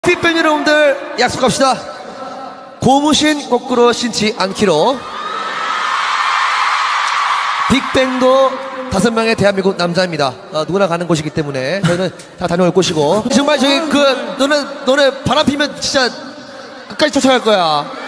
빅뱅 여러분들 약속합시다. 고무신 거꾸로 신지 않기로. 빅뱅도 5명의 대한민국 남자입니다. 누구나 가는 곳이기 때문에 저희는 다 다녀올 곳이고. 정말 저기 너네 바람 피면 진짜 끝까지 쫓아갈 거야.